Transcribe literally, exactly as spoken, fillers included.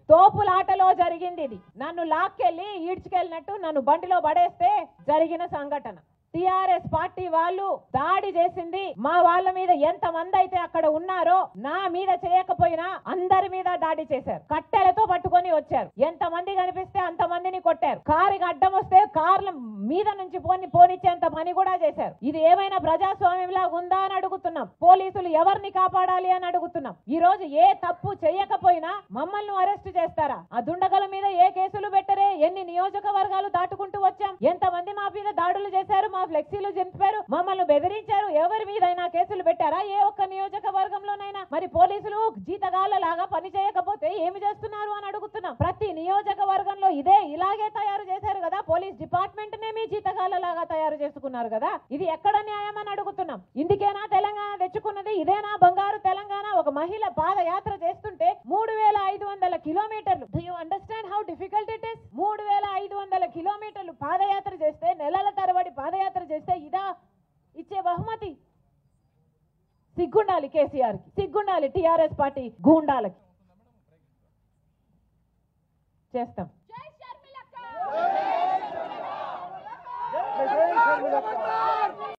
తోపులాటలో జరిగింది ఇది. నన్ను లాక్కెళ్ళి ఈడ్చుకెళ్ళినట్టు నన్ను బండిలో పడేస్తే జరిగిన సంఘటన. టిఆర్ఎస్ పార్టీ వాళ్ళు దాడి చేసింది మా వాళ్ళ మీద. ఎంత మంది అయితే అక్కడ ఉన్నారో నా మీద చేయకపోయినా అందరి మీద దాడి చేశారు. కట్టెలతో పట్టుకొని వచ్చారు. ఎంత మంది కనిపిస్తే అంత మందిని కొట్టారు. కారుకి అడ్డం వస్తే కార్ల మీద నుంచి పోని పోనిచ్చేంత పని కూడా చేశారు. ఇది ఏమైనా ప్రజాస్వామ్యంలా ఉందా అని అడుగుతున్నాం. పోలీసులు ఎవరిని కాపాడాలి అని అడుగుతున్నాం. ఈ రోజు ఏ తప్పు చేయకపోయినా మమ్మల్ని అరెస్ట్ చేస్తారా? ఆ దుండగల మీద ఏ కేసులు పెట్టరే? ఎన్ని నియోజకవర్గాలు దాటుకుంటూ వచ్చాం. ఎంత మంది మా మీద దాడులు చేశారు, మా ఫ్లెక్సీలు చింపారు, మమ్మల్ని బెదిరించారు. ఎవరి మీదైనా కేసులు పెట్టారా? ఏ ఒక్క నియోజకవర్గంలోనైనా? మరి పోలీసులు జీతగాళ్ళ లాగా పని చేయకపోతే ఏమి చేస్తున్నారు అని అడుగుతున్నాం. ప్రతి నియోజకవర్గంలో ఇదే ఇలాగే తయారు చేశారు కదా. పోలీస్ డిపార్ట్మెంట్ నే మీ జీతగాళ్ళ లాగా తయారు చేసుకున్నారు కదా. ఇది ఎక్కడ న్యాయం అని అడుగుతున్నాం. ఇందుకేనా తెలంగాణ తెచ్చుకున్నది? ఇదేనా బంగారు తెలంగాణ? ఒక మహిళ పాదయాత్ర చేస్తుంటే మూడు వేల ఐదు వందల కిలోమీటర్లు. Do you understand how difficult it is? మూడు వేల ఐదు వందల కిలోమీటర్లు పాదయాత్ర చేస్తే, నెలల తరబడి పాదయాత్ర చేస్తే ఇదా ఇచ్చే బహుమతి? సిగ్గుండాలి కేసీఆర్ కి, సిగ్గుండాలి టిఆర్ఎస్ పార్టీ గూండాలకి. చేస్తాం.